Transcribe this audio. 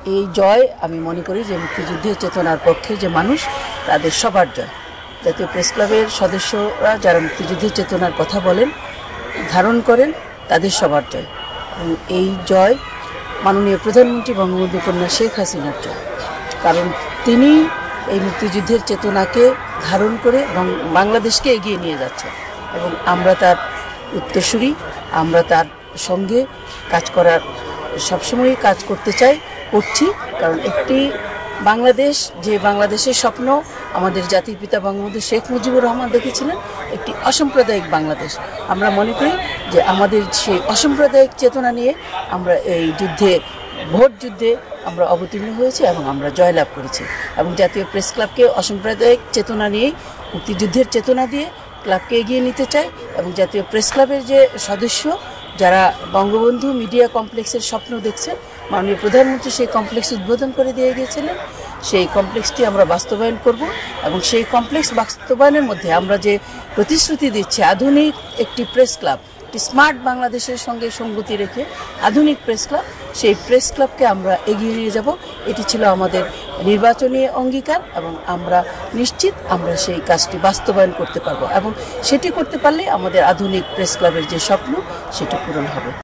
এই জয় আমি মনে করি যে মুক্তিযুদ্ধের চেতনার পক্ষে যে মানুষ তাদের সবার জয়। জাতীয় প্রেস ক্লাবের সদস্যরা যারা মুক্তিযুদ্ধের চেতনার কথা বলেন, ধারণ করেন, তাদের সবার জয়। এবং এই জয় মাননীয় প্রধানমন্ত্রী বঙ্গবন্ধু কন্যা শেখ হাসিনার জয়, কারণ তিনি এই মুক্তিযুদ্ধের চেতনাকে ধারণ করে এবং বাংলাদেশকে এগিয়ে নিয়ে যাচ্ছেন এবং আমরা তার উত্তরসূরি, আমরা তার সঙ্গে কাজ করার সবসময়ই কাজ করতে চাই, করছি। কারণ একটি বাংলাদেশ, যে বাংলাদেশের স্বপ্ন আমাদের জাতির পিতা বঙ্গবন্ধু শেখ মুজিবুর রহমান দেখেছিলেন, একটি অসাম্প্রদায়িক বাংলাদেশ। আমরা মনে করি যে আমাদের সেই অসাম্প্রদায়িক চেতনা নিয়ে আমরা এই যুদ্ধে, ভোট যুদ্ধে আমরা অবতীর্ণ হয়েছি এবং আমরা জয়লাভ করেছি। এবং জাতীয় প্রেস ক্লাবকে অসাম্প্রদায়িক চেতনা নিয়েই, মুক্তিযুদ্ধের চেতনা দিয়ে ক্লাবকে এগিয়ে নিতে চাই। এবং জাতীয় প্রেস ক্লাবের যে সদস্য যারা বঙ্গবন্ধু মিডিয়া কমপ্লেক্সের স্বপ্ন দেখছেন, মাননীয় প্রধানমন্ত্রী সেই কমপ্লেক্স উদ্বোধন করে দিয়ে গিয়েছিলেন, সেই কমপ্লেক্সটি আমরা বাস্তবায়ন করব। এবং সেই কমপ্লেক্স বাস্তবায়নের মধ্যে আমরা যে প্রতিশ্রুতি দিচ্ছি, আধুনিক একটি প্রেস ক্লাব, একটি স্মার্ট বাংলাদেশের সঙ্গে সঙ্গতি রেখে আধুনিক প্রেস ক্লাব, সেই প্রেস ক্লাবকে আমরা এগিয়ে নিয়ে যাব। এটি ছিল আমাদের নির্বাচনী অঙ্গীকার এবং আমরা নিশ্চিত আমরা সেই কাজটি বাস্তবায়ন করতে পারবো এবং সেটি করতে পারলে আমাদের আধুনিক প্রেস ক্লাবের যে স্বপ্ন সেটি পূরণ হবে।